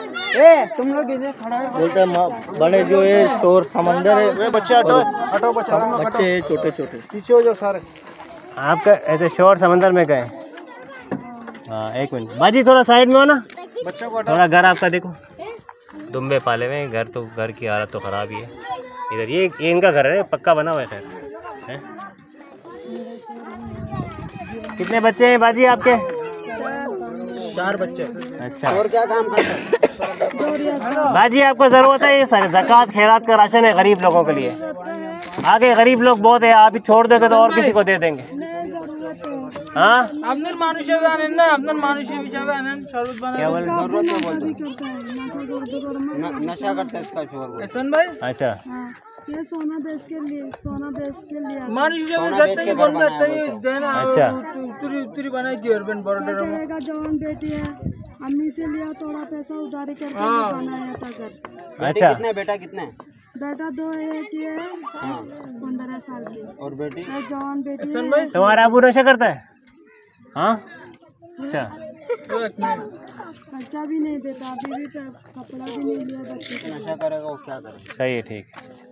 तुम लोग इधर खड़ा है। बोलते हैं बड़े जो ये शोर समंदर है। बच्चे हटो हटो बच्चे छोटे छोटे पीछे हो जाओ सारे। आपका ऐसे शोर समंदर में गए। हाँ एक मिनट बाजी थोड़ा साइड में हो ना, बच्चों को थोड़ा घर आपका देखो। दुम्बे पाले हुए हैं, घर तो घर की हालत तो ख़राब ही है इधर। ये इनका घर है, पक्का बना हुआ है खैर है। कितने बच्चे हैं बाजी आपके? 4 बच्चे। अच्छा और क्या काम करते हैं? बाजी आपको ज़रूरत है ये ज़कात खैरात का राशन है गरीब लोगों के लिए। आगे गरीब लोग बहुत है, आप ही छोड़ दोगे तो और किसी को दे देंगे। हाँ আপনার মানুষ হবে আনেন না, আপনার মানুষ হিসাবে আনেন শরবত বানান। क्या बोल जरूरत है बोलते नशा करते हैं इसका शोर। এহসান ভাই अच्छा ये सोना बेच के लिए মানুষ হিসাবে যাতে ही बन जाता है देना। अच्छा। तुरी तुरी बनाई दियो बन बड़ा क्या करेगा, जवान बेटी है, अम्मी से लिया थोड़ा पैसा उधारी करके बनाया था घर। अच्छा कितने बेटा कितने? बेटा 2 एक ही है 15 साल की, और बेटी? एक जवान बेटी है। तुम्हारा अबू नशा करता है? हाँ अच्छा खर्चा भी नहीं देता, अभी भी कपड़ा भी नहीं लिया बच्चे को। नशा करेगा वो क्या करेगा? सही है ठीक है।